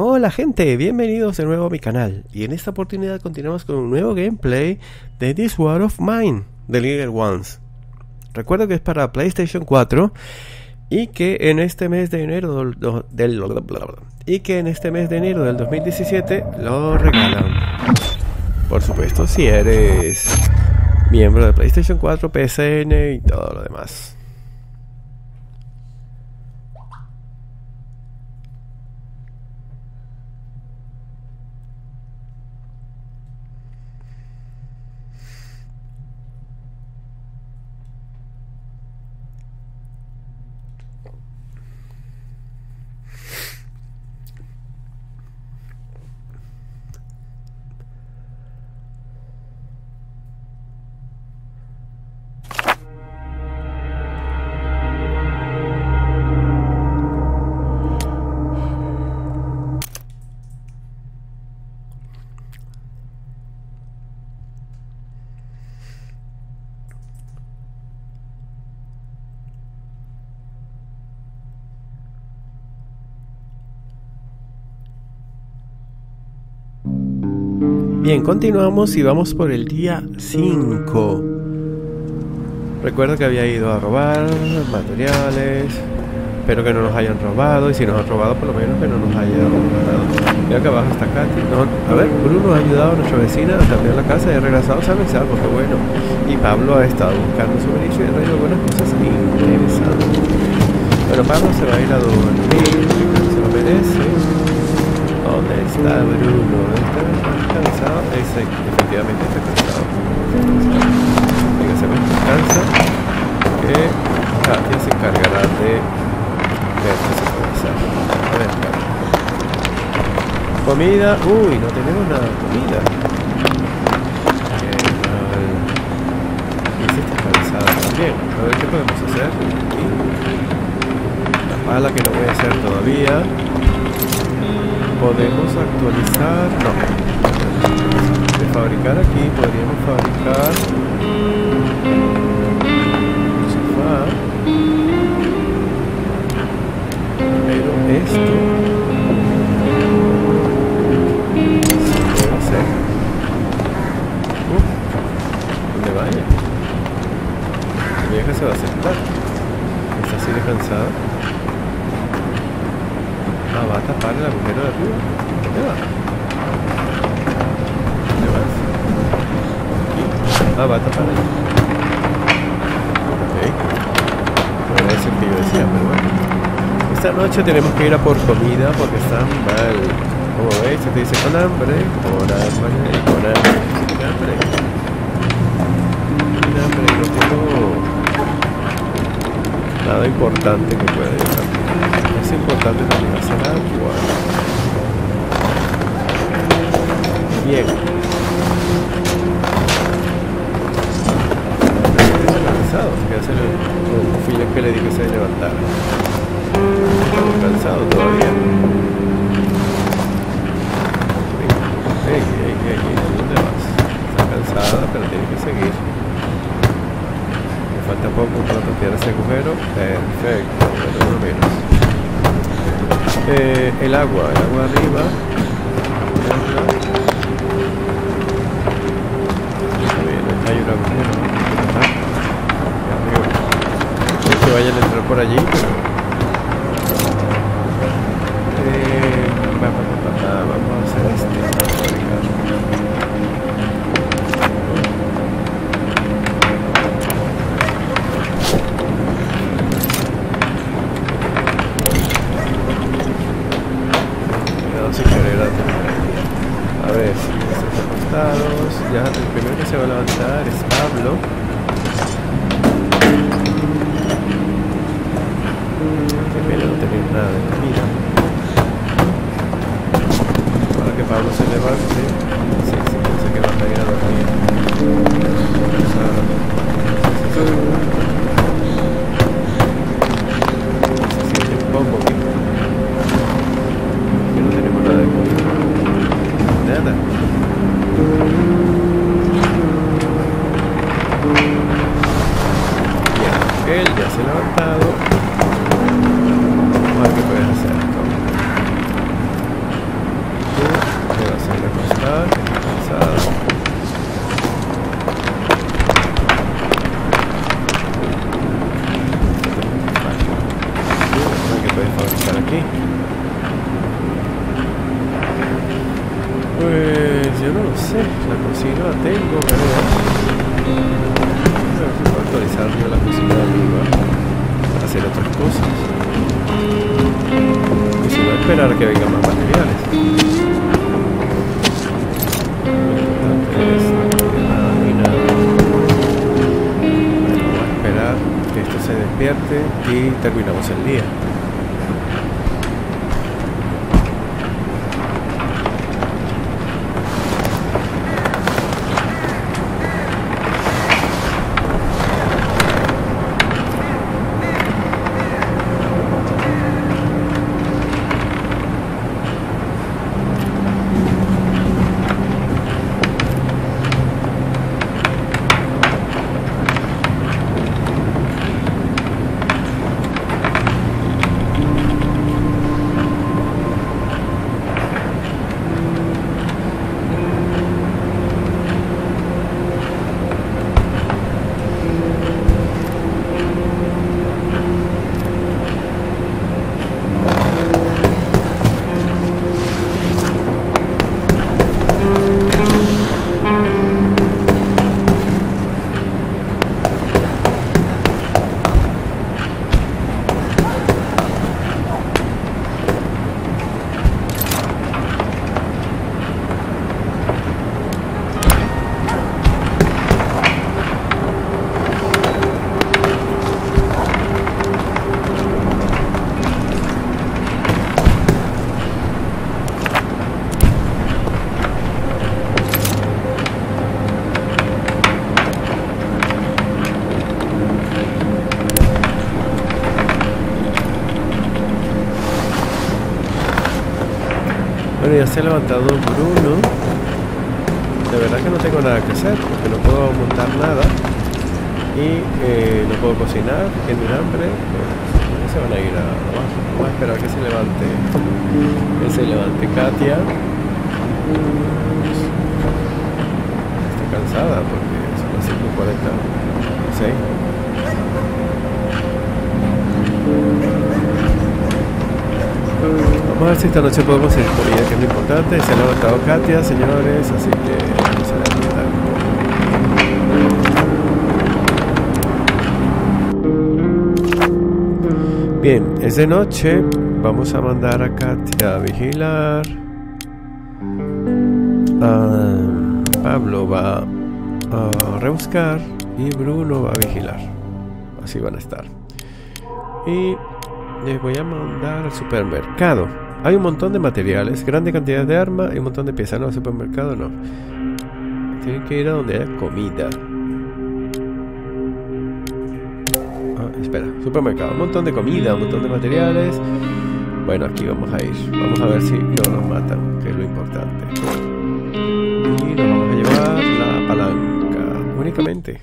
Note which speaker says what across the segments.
Speaker 1: Hola gente, bienvenidos de nuevo a mi canal. Y en esta oportunidad continuamos con un nuevo gameplay de This War of Mine, The Little Ones. Recuerdo que es para PlayStation 4 y que en este mes de enero del 2017 lo regalan. Por supuesto, si eres miembro de PlayStation 4, PSN y todo lo demás. Bien, continuamos y vamos por el día 5. Recuerdo que había ido a robar materiales. Espero que no nos hayan robado. Y si nos han robado, por lo menos que no nos hayan robado. Mira que abajo está Katy. No, a ver, Bruno ha ayudado a nuestra vecina a cambiar la casa y ha regresado sano y salvo, qué bueno. Y Pablo ha estado buscando su beneficio y ha traído algunas cosas interesantes. Bueno, Pablo se va a ir a dormir, que se lo merece. ¿Dónde está Bruno? ¿Está cansado? Efectivamente está cansado. Venga, se me descansa. Que Katia se encargará de ver que se puede hacer. A ver, Katia. Comida. Uy, no tenemos nada de comida. Y si está cansada también. A ver qué podemos hacer. Aquí. La pala que no voy a hacer todavía. Podemos actualizar, no, de fabricar aquí podríamos fabricar un sofá, pero esto se puede hacer. ¿Dónde vaya? Mi vieja se va a sentar, está así de cansada. Ah, va a tapar el agujero de arriba. ¿Dónde va? ¿Dónde vas? Aquí. Ah, va a tapar ahí. Ok. No era eso que yo decía, pero bueno. Esta noche tenemos que ir a por comida porque están mal. Como veis, se te dice con hambre, con hambre, con hambre. Sin hambre. Sin hambre, no tengo nada importante que pueda llevar. Es importante también hacer agua. Bien. Estoy cansado. Que hacer el fila que le di que se levantara. Estamos cansados todavía. ¿Dónde vas? Está cansada, pero tiene que seguir. Me falta poco para toquear ese agujero. Perfecto, pero no menos. El agua arriba. Hay un agujero. No sé que vayan a entrar por allí, pero vamos a hacer a ver, si están acostados. Ya el primero que se va a levantar es Pablo. Qué pena no tener nada de comida. Ahora que Pablo se levante, sí, piensa que va a ir a dormir. Se siente un poco bien. Que no tenemos nada de comida. Nada. Bien, él ya se ha levantado. Vamos a ver qué puedes hacer. Pues yo no lo sé, la cocina la tengo, ¿verdad? A ver si puedo actualizar yo la cocina de arriba para hacer otras cosas. Y si no, esperar a que vengan más materiales. Lo importante es nada ni nada. Bueno, vamos a esperar que esto se despierte y terminamos el día. Bueno, ya se ha levantado Bruno. De verdad que no tengo nada que hacer porque no puedo montar nada y no puedo cocinar, tiene hambre, pues se van a ir abajo. Vamos a esperar que se levante Katia. Está cansada porque son las 5:46. Vamos a ver si esta noche podemos hacer comida, que es lo importante. Se ha levantado Katia, señores, así que vamos a levantar un poco. Bien, es de noche. Vamos a mandar a Katia a vigilar. Pablo va a rebuscar y Bruno va a vigilar. Así van a estar. Y les voy a mandar al supermercado. Hay un montón de materiales, grande cantidad de armas y un montón de piezas. No, al supermercado no. Tienen que ir a donde haya comida. Espera, supermercado. Un montón de comida, un montón de materiales. Bueno, aquí vamos a ir. Vamos a ver si no nos matan, que es lo importante. Y nos vamos a llevar la palanca únicamente.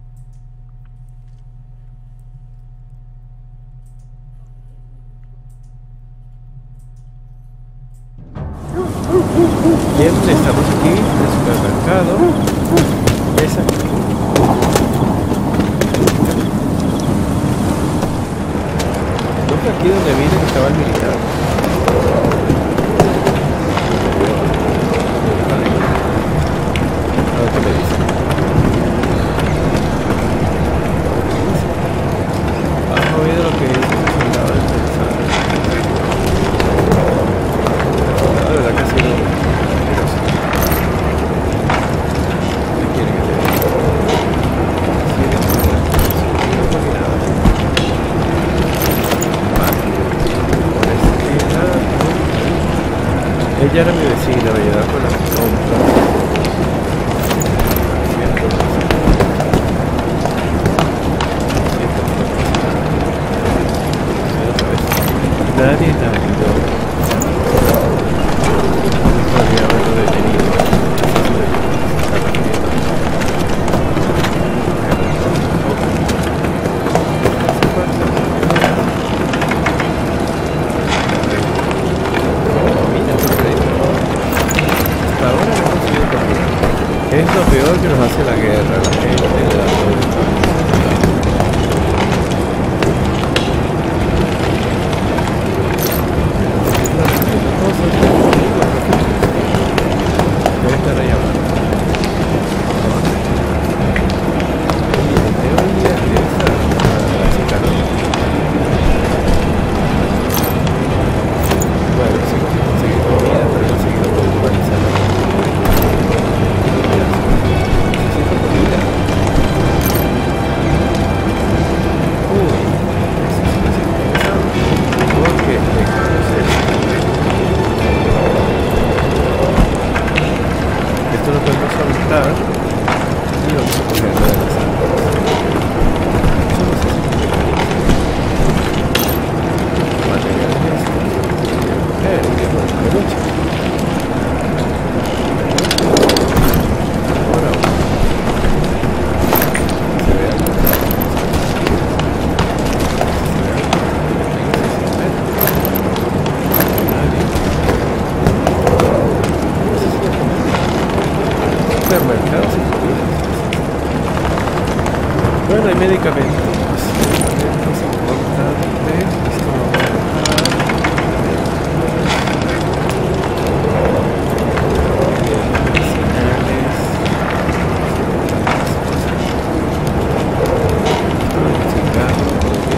Speaker 1: Bien, estamos aquí en el supermercado. Es aquí. ¿No fue aquí donde vine que estaba el militar? A ver qué me dice. ¿Has oído lo que dice el soldado del pensar? La verdad que ha sido peligroso. ¿Qué quiere que te diga? Sí, no pone nada. Ella era mi vecina, me ayudaba con las compras. Nadie la ayudó. Podría haberlo detenido. Es lo peor que nos hace la guerra, la gente le da vamos a montar y vamos a coger la de las armas. Eso no sé si es materiales de lucha. Ahora se ve algo. Supermercados y comidas. Bueno, hay medicamentos. Medicamentos importantes. Esto lo voy a dejar. Medicinales. Cigarros,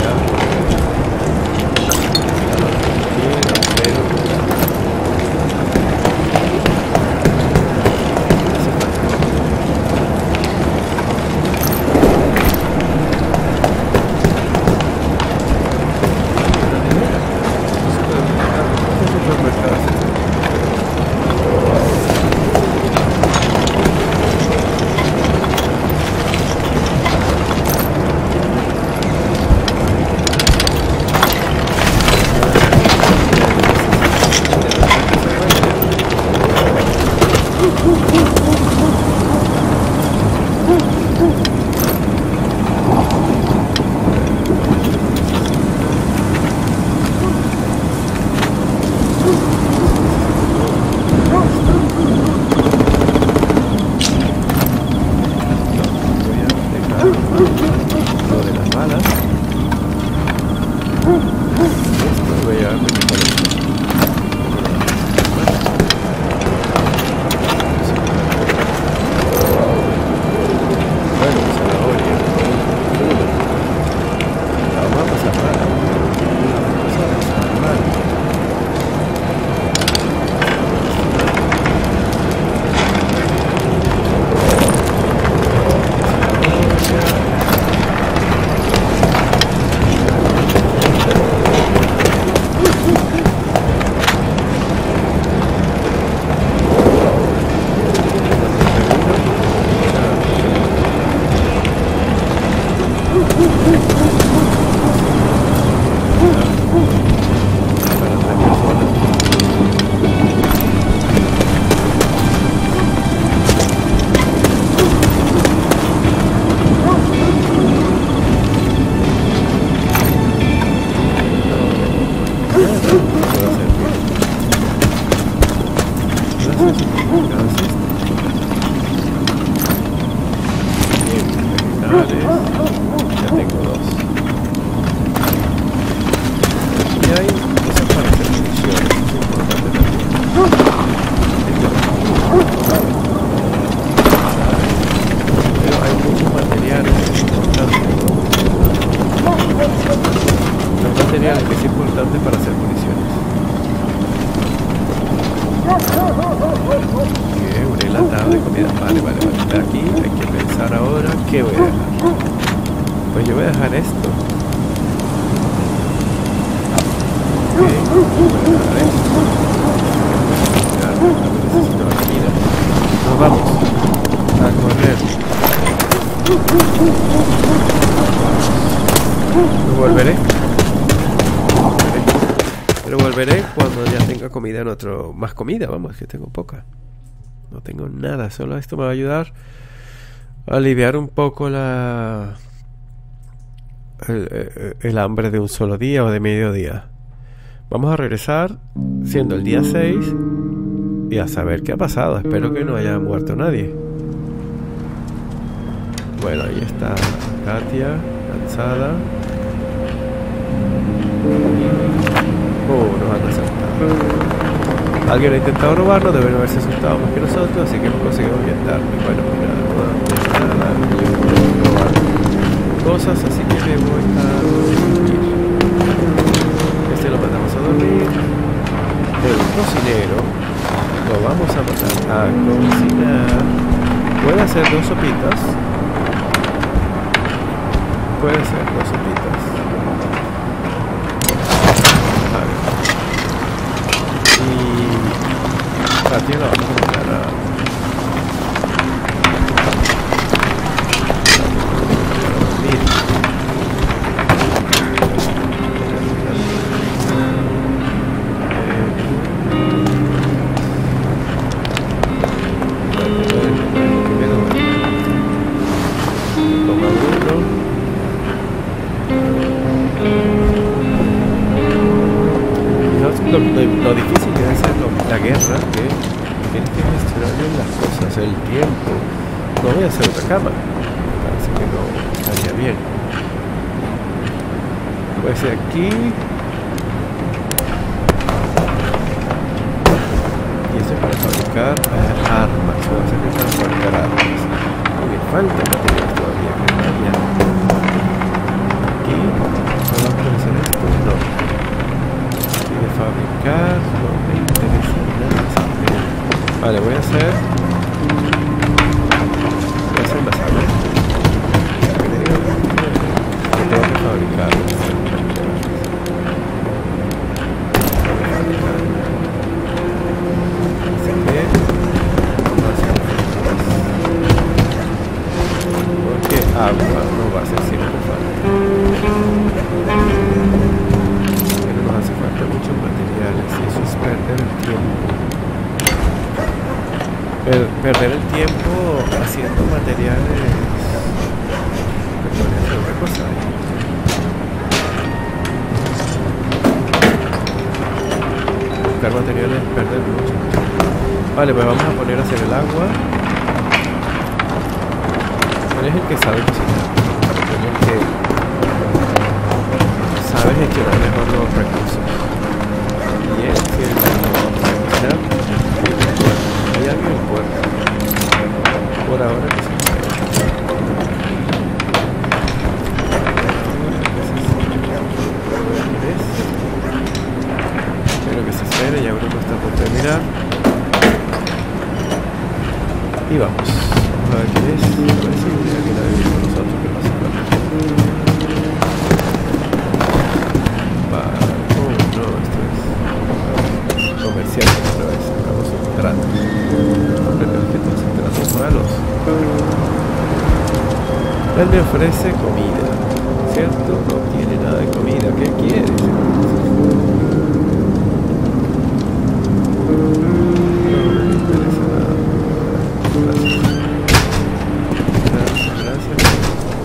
Speaker 1: más comida, vamos, que tengo poca. No tengo nada, solo esto me va a ayudar a aliviar un poco el hambre de un solo día o de medio día. Vamos a regresar siendo el día 6 y a saber qué ha pasado. Espero que no haya muerto nadie. Bueno, ahí está Katia, cansada. Nos han asaltado. Alguien ha intentado robarnos, deben haberse asustado más que nosotros, así que hemos conseguido orientarme. Bueno, pues nada, robar cosas, así que me voy a dormir. Este lo mandamos a dormir. El cocinero lo vamos a mandar a cocinar. Puede hacer 2 sopitas. Puede hacer 2 sopitas. Y Katia la vamos a mandar hacer el tiempo. No voy a hacer otra cama. Me parece que no estaría bien. Pues aquí. Y esto es para fabricar armas. Voy a hacer que para fabricar armas. Y me falta material todavía que vaya. Aquí. ¿Puedo actualizar esto? No. Y de fabricar no me interesa nada. Vale, voy a hacer más a ver. Creo que tengo que fabricar. Así que vamos a hacer porque agua no va a ser si no me falta. Pero nos hace falta muchos materiales y eso es perder el tiempo. Perder el tiempo haciendo materiales. Podría hacer otra cosa. Buscar materiales es perder mucho. Vale, pues vamos a poner a hacer el agua. ¿Cuál es el que sabe cocinar? ¿Cuál es el que sabe gestionar mejor los recursos? Y es que no sabe cocinar. Hay alguien en el puerto. Por ahora que se puede. Espero que se espere, ya Bruno está por terminar. Y vamos. Vamos a ver quién es. A ver si hay alguien a vivir con nosotros que no hace falta. Vale. No, esto es comercial otra vez. Vamos a un trato. Pero es que todos son tratos malos. Él me ofrece comida, ¿cierto? No tiene nada de comida. ¿Qué quieres? No me interesa nada. Gracias. Gracias.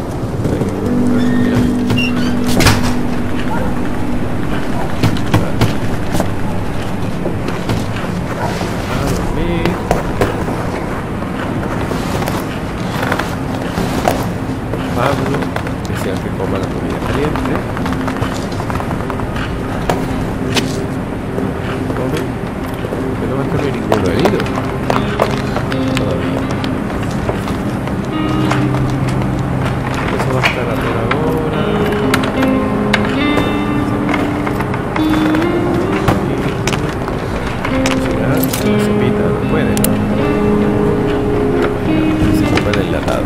Speaker 1: Pablo, decía que coma la comida caliente. Come. Pero no va a comer ninguno herido. Todavía. Eso va a estar a por ahora. Cocinar la sopita no puede, ¿no? Se come el enlatado.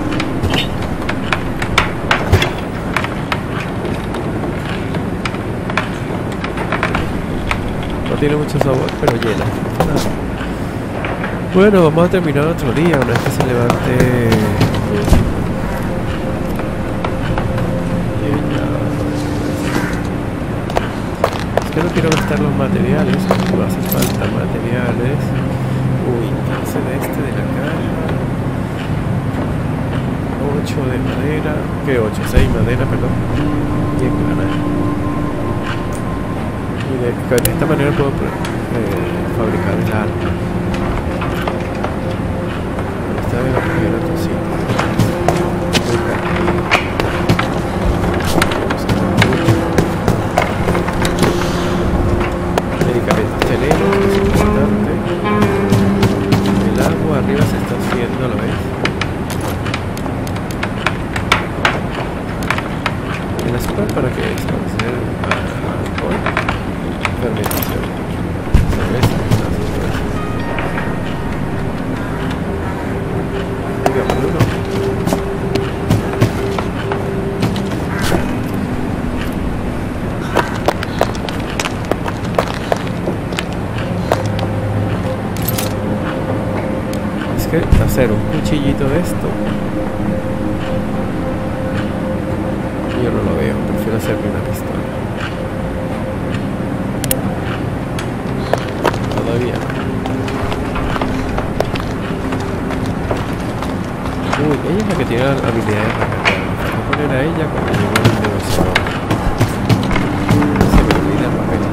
Speaker 1: No tiene mucho sabor, pero llena. Bueno, vamos a terminar otro día, una vez que se levante. Es que no quiero gastar los materiales, no hace falta materiales. Uy, 15 de este de la caja. 8 de madera. ¿Qué 8? 6 madera, perdón. Bien, gana. Y de esta manera puedo fabricar el arma. Esta vez la primera cosita. Medicamentos tenemos, que es importante. El agua arriba se está haciendo, ¿lo ves? ¿El azúcar para qué es? Para hacer alcohol. Fermentación. Cerveza. Digamos uno. Es que hacer un cuchillito de esto yo no lo veo, prefiero hacerme una pistola. Todavía. Uy, ella es la que tiene habilidades para cargar. Voy a poner a ella cuando llegue el negociador. Se me olvida el papel.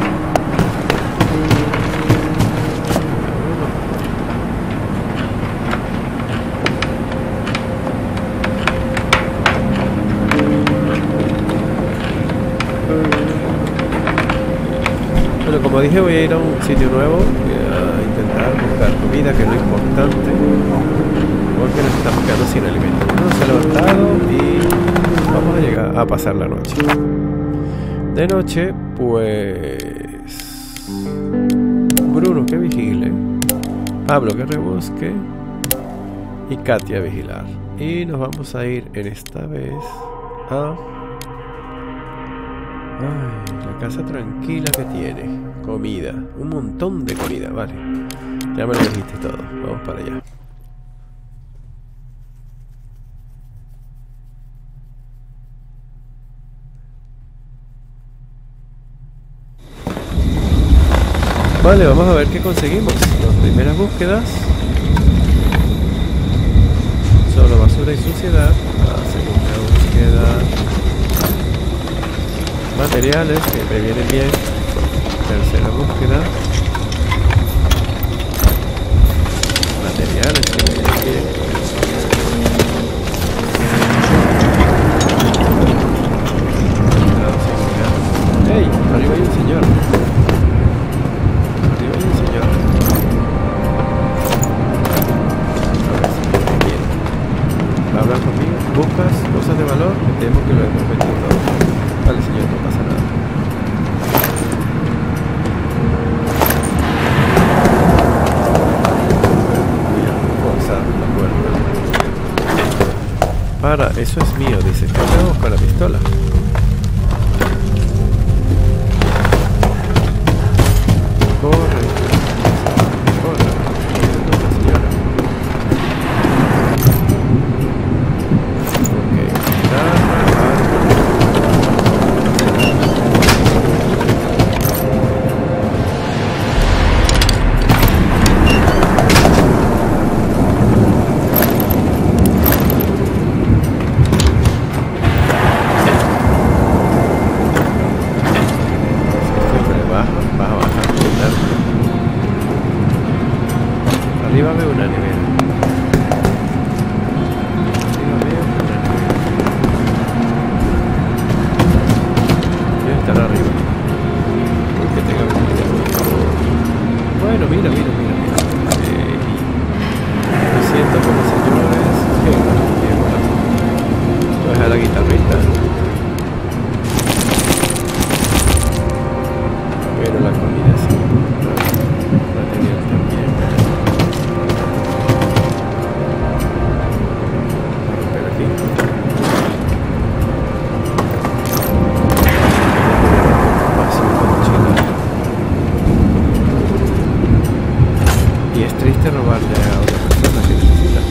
Speaker 1: Como dije, voy a ir a un sitio nuevo, voy a intentar buscar comida, que es lo importante, porque nos estamos quedando sin alimento. Nos ha levantado y vamos a llegar a pasar la noche. De noche, pues Bruno que vigile, Pablo que rebusque y Katia a vigilar. Y nos vamos a ir en esta vez a... Ay, la casa tranquila que tiene. Comida, un montón de comida, vale. Ya me lo dijiste todo, vamos para allá. Vale, vamos a ver qué conseguimos. Las primeras búsquedas. Solo basura y suciedad. La segunda búsqueda. Materiales que me vienen bien. Tercera búsqueda. Materiales que me vienen bien. ¡Hey! Arriba hay un señor. Arriba hay un señor. A ver si me quiere. ¿Va a hablar conmigo? ¿Buscas cosas de valor? Me temo que lo hemos vendido todo. Vale, señor, no pasa nada. Voy a forzar la puerta. Para, eso es mío, dice. ¿Qué hacemos con la pistola? Corre. Corre. Señora. Ok, arriba veo una nevera. Arriba veo una nevera. Debe estar arriba. Porque tenga comida. Bueno, mira. Me siento como señores. Voy a dejar la guitarrita. Pero la comida sí. Material también. Y es triste robarle a otra persona que necesita.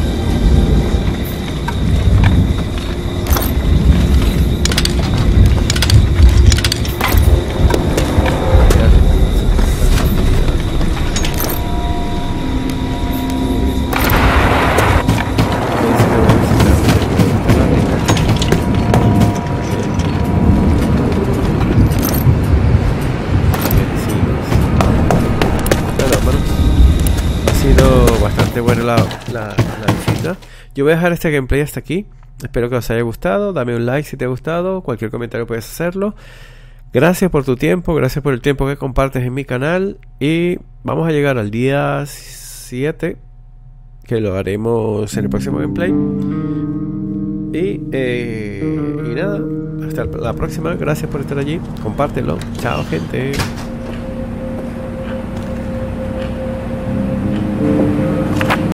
Speaker 1: Bueno, la visita. Yo voy a dejar este gameplay hasta aquí. Espero que os haya gustado. Dame un like si te ha gustado. Cualquier comentario puedes hacerlo. Gracias por tu tiempo. Gracias por el tiempo que compartes en mi canal. Y vamos a llegar al día 7, que lo haremos en el próximo gameplay. Y nada, hasta la próxima. Gracias por estar allí. Compártelo. Chao, gente.